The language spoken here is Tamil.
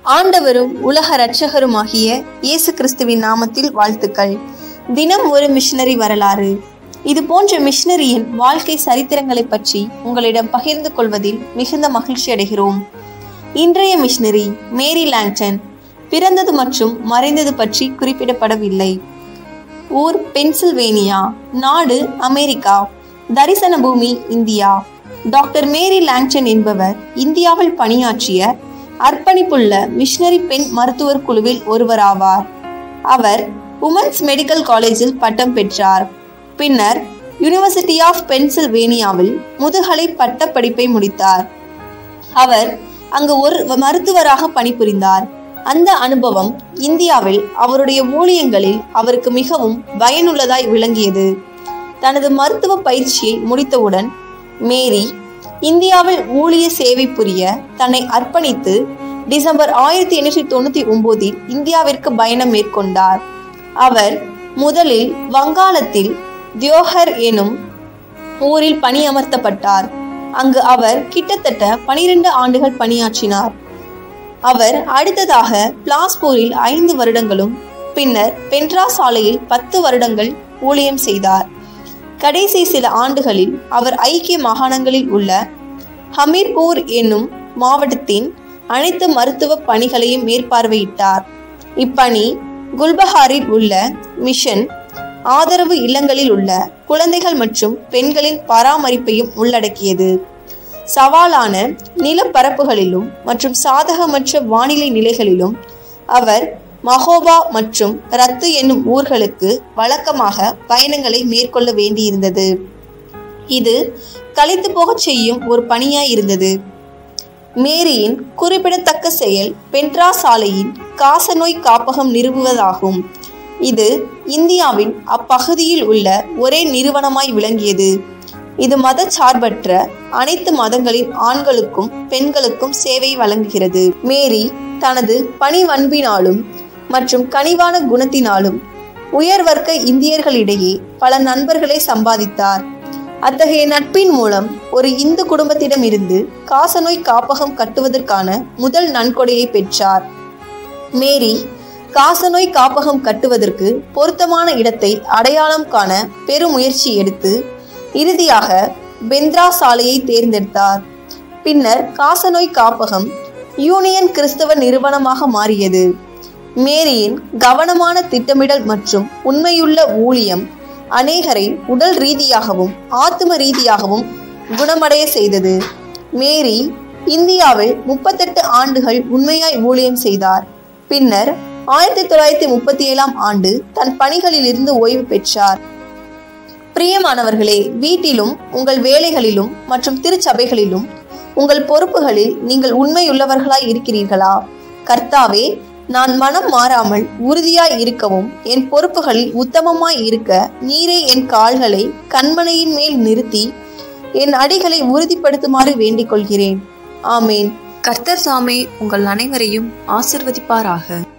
ஆண்டவரும் உலக இரட்சகருமாகிய இயேசு கிறிஸ்துவின் நாமத்தில் வாழ்த்துக்கள். தினம் ஒரு மிஷனரி வரலாறு. இது போன்ற மிஷனரியின் வாழ்க்கை சரித்திரங்களை பற்றி உங்களிடம் பகிர்ந்து கொள்வதில் மிகுந்த மகிழ்ச்சி அடைகிறோம். இன்றைய மிஷனரி மேரி லாங்டன். பிறந்தது மற்றும் மறைந்தது பற்றி குறிப்பிடப்படவில்லை. ஊர் பென்சில்வேனியா, நாடு அமெரிக்கா, தரிசன பூமி இந்தியா. டாக்டர் மேரி லாங்டன் என்பவர் இந்தியாவில் பணியாற்றிய அர்ப்பணிப்புள்ள மிஷனரி பெண் மருத்துவர் குழுவில் ஒருவராவார். அவர் உமன்ஸ் மெடிக்கல் காலேஜில் பட்டம் பெற்றார். பின்னர் யூனிவர்சிட்டி ஆஃப் பென்சில்வேனியாவில் முதுகலை பட்ட படிப்பை முடித்தார். அவர் அங்கு ஒரு மருத்துவராக பணிபுரிந்தார். அந்த அனுபவம் இந்தியாவில் அவருடைய ஊழியங்களில் அவருக்கு மிகவும் பயனுள்ளதாய் விளங்கியது. தனது மருத்துவ பயிற்சியை முடித்தவுடன் மேரி இந்தியாவில் ஊழிய சேவை புரிய தன்னை அர்ப்பணித்து டிசம்பர் 1899 இந்தியாவிற்கு பயணம் மேற்கொண்டார். அவர் முதலில் வங்காளத்தில் தியோகர் எனும் ஊரில் பணியமர்த்தப்பட்டார். அங்கு அவர் கிட்டத்தட்ட 12 ஆண்டுகள் பணியாற்றினார். அவர் அடுத்ததாக பிலாஸ்பூரில் 5 வருடங்களும் பின்னர் பென்ட்ராஸ் ஆலையில் 10 வருடங்கள் ஊழியம் செய்தார். கடைசி சில ஆண்டுகளில் அவர் ஐக்கிய மாகாணங்களில் உள்ள ஹமீர்பூர் என்னும் மாவட்டத்தின் அனைத்து மருத்துவ பணிகளையும் மேற்பார்வையிட்டார். இப்பணி குல்பஹாரில் உள்ள மிஷன் ஆதரவு இல்லங்களில் உள்ள குழந்தைகள் மற்றும் பெண்களின் பராமரிப்பையும் உள்ளடக்கியது. சவாலான நிலப்பரப்புகளிலும் மற்றும் சாதகமற்ற வானிலை நிலைகளிலும் அவர் மஹோபா மற்றும் ரத்து என்னும் ஊர்களுக்கு வழக்கமாக பயணங்களை மேற்கொள்ள வேண்டியிருந்தது. இது களைத்து போகச் செய்யும் ஒரு பணியாய் இருந்தது. மேரியின் குறிப்பிடத்தக்க செயல் பென்ட்ராஸ் ஆலையின் காசநோய் காப்பகம் நிறுவுவதாகும். இது இந்தியாவின் அப்பகுதியில் உள்ள ஒரே நிறுவனமாய் விளங்கியது. இது மதச்சார்பற்ற அனைத்து மதங்களின் ஆண்களுக்கும் பெண்களுக்கும் சேவை வழங்குகிறது. மேரி தனது பணிவன்பினாலும் மற்றும் கனிவான குணத்தினாலும் உயர்வர்க்க இந்தியர்களிடையே பல நண்பர்களை சம்பாதித்தார். அத்தகைய நட்பின் மூலம் ஒரு இந்து குடும்பத்திடம் இருந்து காசநோய் காப்பகம் கட்டுவதற்கான முதல் நன்கொடையை பெற்றார். மேரி காசநோய் காப்பகம் கட்டுவதற்கு பொருத்தமான இடத்தை அடையாளம் காண பெருமுயற்சி எடுத்து இறுதியாக பென்ட்ராஸ் ஆலையை தேர்ந்தெடுத்தார். பின்னர் காசநோய் காப்பகம் யூனியன் கிறிஸ்தவ நிறுவனமாக மாறியது. மேரியின் கவனமான திட்டமிடல் மற்றும் உண்மையுள்ள ஊழியம் அநேகரை உடல் ரீதியாகவும் ஆத்ம ரீதியாகவும் குணமடைய செய்தது. மேரி இந்தியாவில் 38 ஆண்டுகள் உண்மையாய் ஊழியம் செய்தார். பின்னர் 1937 ஆண்டு தன் பணிகளில் இருந்து ஓய்வு பெற்றார். பிரியமானவர்களே, வீட்டிலும் உங்கள் வேலைகளிலும் மற்றும் திருச்சபைகளிலும் உங்கள் பொறுப்புகளில் நீங்கள் உண்மையுள்ளவர்களாய் இருக்கிறீர்களா? கர்த்தாவே, நான் மனம் மாறாமல் உறுதியாய் இருக்கவும் என் பொறுப்புகளில் உத்தமமாய் இருக்க நீரே என் கால்களை கண்மனையின் மேல் நிறுத்தி என் அடிகளை உறுதிப்படுத்துமாறு வேண்டிக் கொள்கிறேன். ஆமேன். கர்த்தர் தாமே உங்கள் அனைவரையும் ஆசிர்வதிப்பாராக.